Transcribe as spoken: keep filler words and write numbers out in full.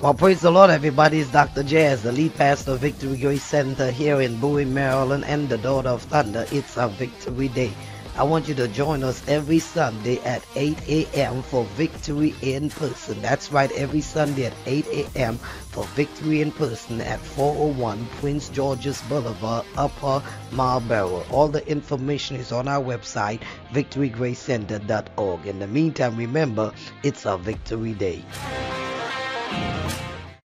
Well, praise the Lord, everybody. It's Doctor Jazz, the lead pastor of Victory Grace Center here in Bowie, Maryland, and the daughter of Thunder. It's our Victory Day. I want you to join us every Sunday at eight a m for Victory in Person. That's right, every Sunday at eight a m for Victory in Person at four oh one Prince George's Boulevard, Upper Marlboro. All the information is on our website, victory grace center dot org. In the meantime, remember, it's our Victory Day.